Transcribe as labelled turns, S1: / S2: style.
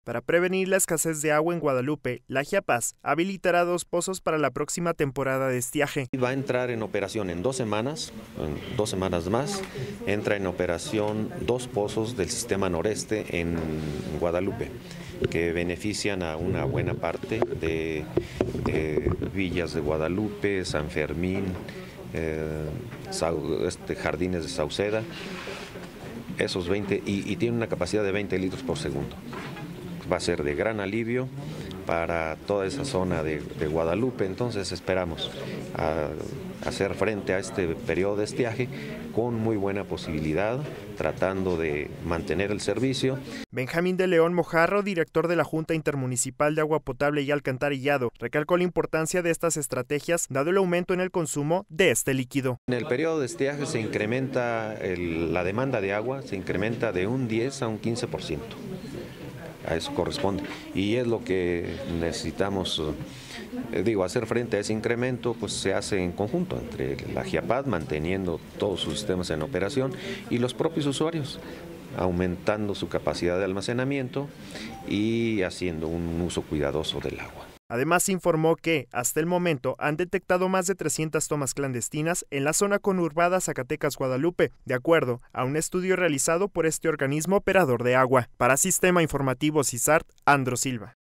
S1: Para prevenir la escasez de agua en Guadalupe, la Giapaz habilitará 2 pozos para la próxima temporada de estiaje.
S2: Va a entrar en operación en 2 semanas más, entra en operación 2 pozos del sistema noreste en Guadalupe, que benefician a una buena parte de villas de Guadalupe, San Fermín, Jardines de Sauceda, esos 20, y tiene una capacidad de 20 litros por segundo. Va a ser de gran alivio para toda esa zona de Guadalupe, entonces esperamos hacer frente a este periodo de estiaje con muy buena posibilidad, tratando de mantener el servicio.
S1: Benjamín de León Mojarro, director de la Junta Intermunicipal de Agua Potable y Alcantarillado, recalcó la importancia de estas estrategias dado el aumento en el consumo de este líquido.
S2: En el periodo de estiaje se incrementa la demanda de agua, se incrementa de un 10 a un 15%. A eso corresponde, y es lo que necesitamos, hacer frente a ese incremento, pues se hace en conjunto entre la Giapaz, manteniendo todos sus sistemas en operación, y los propios usuarios, aumentando su capacidad de almacenamiento y haciendo un uso cuidadoso del agua.
S1: Además, informó que, hasta el momento, han detectado más de 300 tomas clandestinas en la zona conurbada Zacatecas-Guadalupe, de acuerdo a un estudio realizado por este organismo operador de agua. Para Sistema Informativo CISART, Andro Silva.